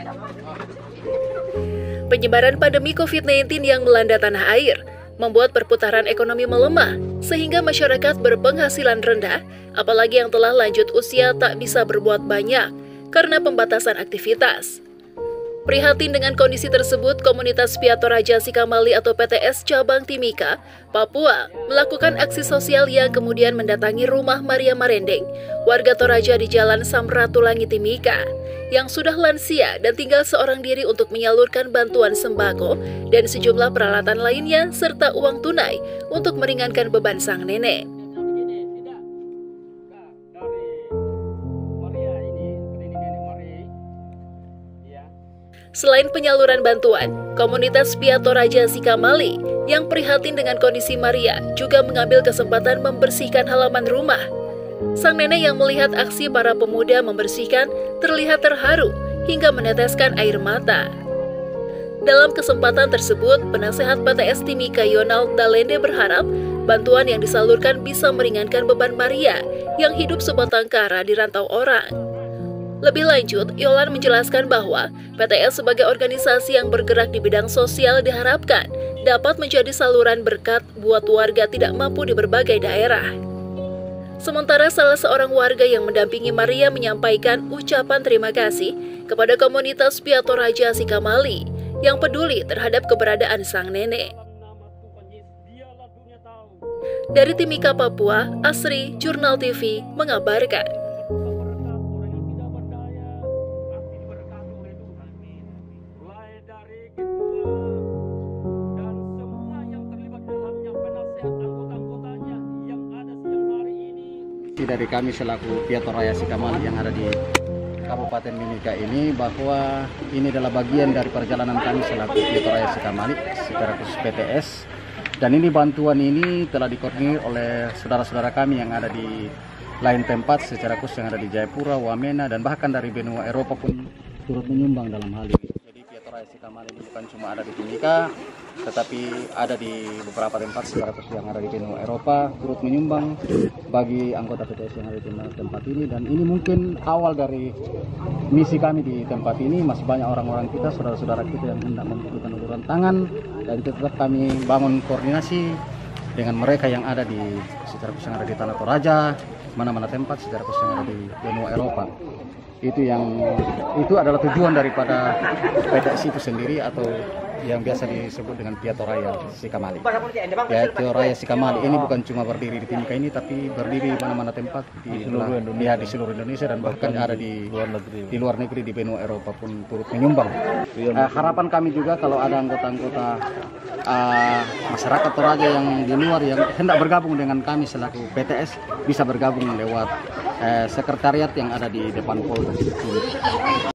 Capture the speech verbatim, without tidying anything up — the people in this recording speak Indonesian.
Penyebaran pandemi covid sembilan belas yang melanda tanah air membuat perputaran ekonomi melemah, sehingga masyarakat berpenghasilan rendah, apalagi yang telah lanjut usia tak bisa berbuat banyak karena pembatasan aktivitas. Prihatin dengan kondisi tersebut, komunitas Piatu Raja Sikamali atau P T S Cabang Timika, Papua, melakukan aksi sosial yang kemudian mendatangi rumah Maria Marendeng, warga Toraja di Jalan Samratulangi Timika, yang sudah lansia dan tinggal seorang diri untuk menyalurkan bantuan sembako dan sejumlah peralatan lainnya serta uang tunai untuk meringankan beban sang nenek. Selain penyaluran bantuan, komunitas Piatu Raja Sikamali yang prihatin dengan kondisi Maria juga mengambil kesempatan membersihkan halaman rumah. Sang nenek yang melihat aksi para pemuda membersihkan terlihat terharu hingga meneteskan air mata. Dalam kesempatan tersebut, penasehat P T S Timika Yonald Dalende berharap bantuan yang disalurkan bisa meringankan beban Maria yang hidup sebatang kara di rantau orang. Lebih lanjut, Yolan menjelaskan bahwa P T S sebagai organisasi yang bergerak di bidang sosial diharapkan dapat menjadi saluran berkat buat warga tidak mampu di berbagai daerah. Sementara salah seorang warga yang mendampingi Maria menyampaikan ucapan terima kasih kepada komunitas Piatu Raja Sikamali yang peduli terhadap keberadaan sang nenek. Dari Timika, Papua, Asri, Jurnal T V mengabarkan. Dari kami selaku Piatu Raja Sikamali yang ada di Kabupaten Mimika ini, bahwa ini adalah bagian dari perjalanan kami selaku Piatu Raja Sikamali secara khusus P T S, dan ini bantuan ini telah dikoordinir oleh saudara-saudara kami yang ada di lain tempat secara khusus yang ada di Jayapura, Wamena, dan bahkan dari benua Eropa pun turut menyumbang dalam hal ini. Jadi Piatu Raja Sikamali ini bukan cuma ada di Timika, tetapi ada di beberapa tempat secara khusus yang ada di benua Eropa turut menyumbang bagi anggota P T S yang ada di tempat ini. Dan ini mungkin awal dari misi kami di tempat ini. Masih banyak orang-orang kita, saudara-saudara kita yang hendak memberikan uluran tangan, dan tetap kami bangun koordinasi dengan mereka yang ada di secara khusus yang ada di Tanah Toraja, mana-mana tempat secara khusus yang ada di benua Eropa. Itu yang itu adalah tujuan daripada P T S itu sendiri, atau yang biasa disebut dengan Piatu Raja Sikamali. Piatu Raja Sikamali ini bukan cuma berdiri di Timika ini, tapi berdiri di mana-mana tempat di, di, seluruh Indonesia, ya, di seluruh Indonesia, dan bahkan ada di luar negeri, di luar negeri di benua Eropa pun turut menyumbang. Uh, harapan kami juga kalau ada anggota-anggota uh, masyarakat Toraja yang di luar yang hendak bergabung dengan kami selaku P T S bisa bergabung lewat uh, sekretariat yang ada di depan Polres.